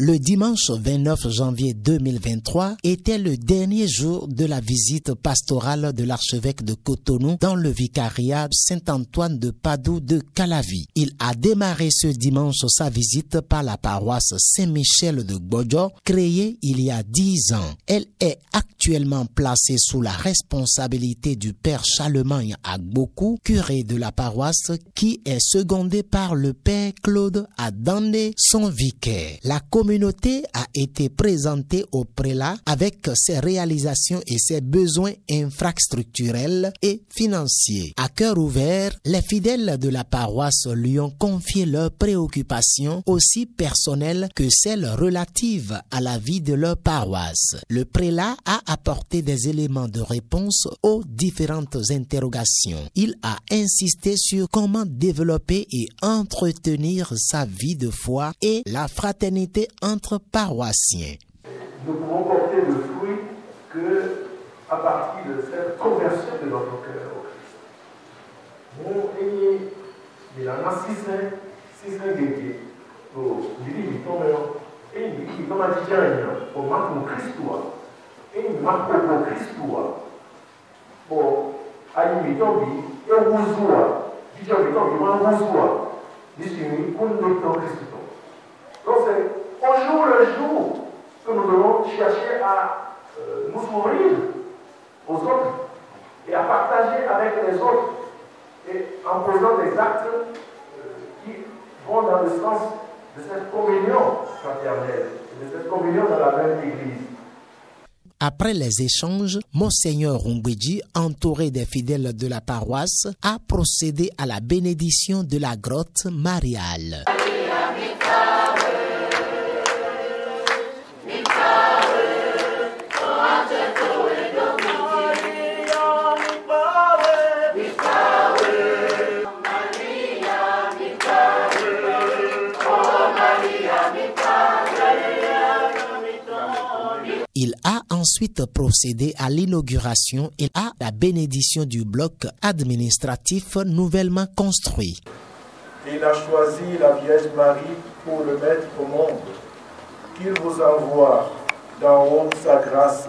Le dimanche 29 janvier 2023 était le dernier jour de la visite pastorale de l'archevêque de Cotonou dans le vicariat Saint-Antoine de Padoue de Calavi. Il a démarré ce dimanche sa visite par la paroisse Saint-Michel de Gbodjo, créée il y a 10 ans. Elle est actuellement placée sous la responsabilité du père Charlemagne Agbokou, curé de la paroisse, qui est secondé par le père Claude Adandé, son vicaire. La communauté a été présentée au prélat avec ses réalisations et ses besoins infrastructurels et financiers. À cœur ouvert, les fidèles de la paroisse lui ont confié leurs préoccupations, aussi personnelles que celles relatives à la vie de leur paroisse. Le prélat a apporté des éléments de réponse aux différentes interrogations. Il a insisté sur comment développer et entretenir sa vie de foi et la fraternité entre paroissiens. Nous pouvons porter le fruit que à partir de cette conversion de notre cœur au Christ. Nous, il en a six dédiés au livre et il comme a dit au marque au Christois et il marque au Christois pour aller tomber et au Bouzoua, dit au Bouzoua, distinguer pour nous mettre au Christ. Donc c'est au jour le jour que nous devons chercher à nous ouvrir aux autres et à partager avec les autres et en posant des actes qui vont dans le sens de cette communion fraternelle, de cette communion dans la même Église. Après les échanges, Monseigneur Ngwedji, entouré des fidèles de la paroisse, a procédé à la bénédiction de la grotte mariale. Il a ensuite procédé à l'inauguration et à la bénédiction du bloc administratif nouvellement construit. Il a choisi la Vierge Marie pour le mettre au monde. Qu'il vous envoie d'en haut sa grâce.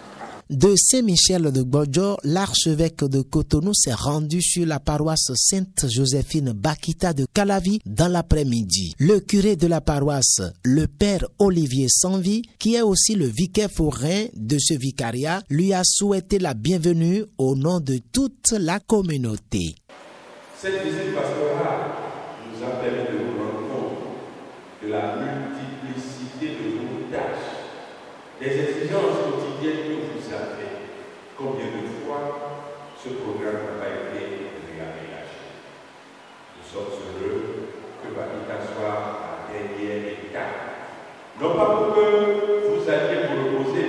De Saint-Michel de Gbodjo, l'archevêque de Cotonou s'est rendu sur la paroisse Sainte-Joséphine Bakita de Calavi dans l'après-midi. Le curé de la paroisse, le père Olivier Sanvi, qui est aussi le vicaire forain de ce vicariat, lui a souhaité la bienvenue au nom de toute la communauté. Cette visite pastorale nous a permis de nous rendre compte de la multiplicité de nos tâches, des exigences quotidiennes que vous savez. Combien de fois ce programme n'a pas été réaménagé. Nous sommes heureux que Bakita soit à la dernière étape. Non pas pour que vous alliez vous reposer,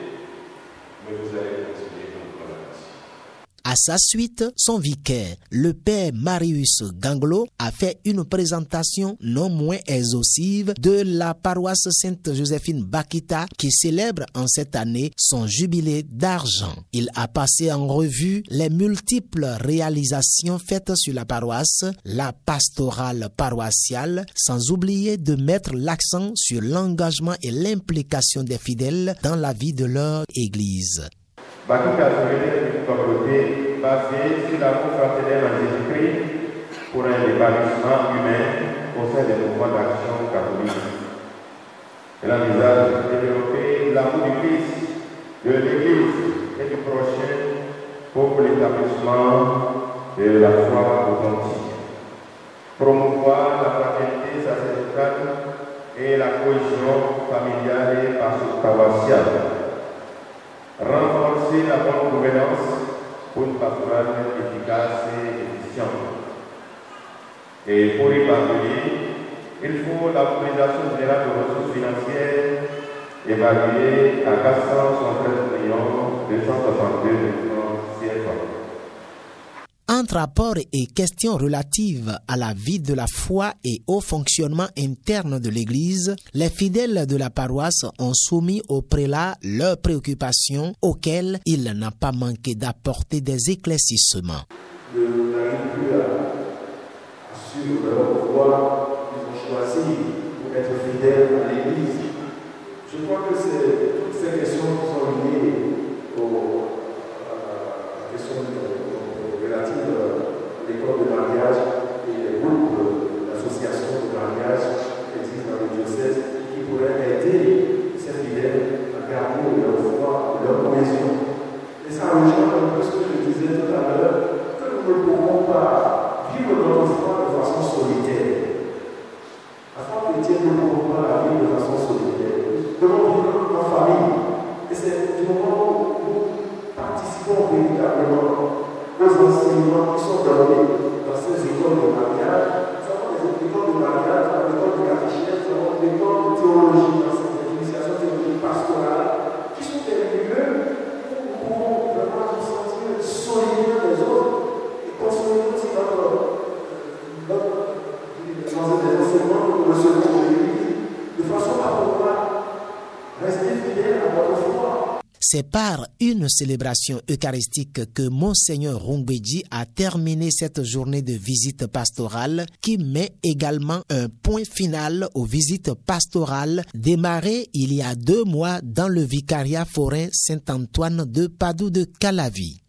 mais vous allez continuer notre relation. À sa suite, son vicaire, le père Marius Ganglo, a fait une présentation non moins exhaustive de la paroisse Sainte-Joséphine Bakita qui célèbre en cette année son jubilé d'argent. Il a passé en revue les multiples réalisations faites sur la paroisse, la pastorale paroissiale, sans oublier de mettre l'accent sur l'engagement et l'implication des fidèles dans la vie de leur église. Bakita serait une communauté basée sur l'amour fraternel en Jésus-Christ pour un épanouissement humain au sein des mouvements d'action catholique. Elle envisage de développer l'amour du Christ, de l'Église et du prochain pour l'établissement de la foi authentique. Promouvoir la fraternité sacerdotale et la cohésion familiale et paroissiale. Renforcer la bonne gouvernance pour une pastorale efficace et efficiente. Et pour y parvenir, il faut la mobilisation générale de ressources financières évaluée à 473 262 millions CFA. Entre apports et questions relatives à la vie de la foi et au fonctionnement interne de l'Église, les fidèles de la paroisse ont soumis au prélat leurs préoccupations auxquelles il n'a pas manqué d'apporter des éclaircissements. Nous n'arrivons plus à suivre leur foi qu'ils ont choisi pour être fidèles à l'Église. Je crois que c'est toutes ces questions qui sont liées à la question relative à l'école de mariage et les groupes d'associations de mariage qui existent dans le diocèse qui pourraient aider ces fidèles à garder leur foi, leur cohésion. Et ça rejoint un peu ce que je disais tout à l'heure, que nous ne pourrons pas vivre notre foi de façon solitaire. La foi chrétienne, nous ne pourrons pas la vivre de façon solitaire. Nous devons vivre en famille. Et c'est du moment où nous participons véritablement aux enseignements qui sont donnés dans ces écoles de mariage. Nous avons des écoles de mariage, nous avons des écoles de catéchèse, nous avons des écoles de théologie, dans ces initiations théologiques pastorales, qui sont des lieux où nous pouvons vraiment nous sentir solidaires des autres et construire aussi dans des enseignements que nous recevons de l'Église, de façon à pouvoir rester fidèles à notre foi. C'est par une célébration eucharistique que Monseigneur Rungweji a terminé cette journée de visite pastorale qui met également un point final aux visites pastorales démarrées il y a 2 mois dans le vicariat forain Saint-Antoine de Padoue de Calavi.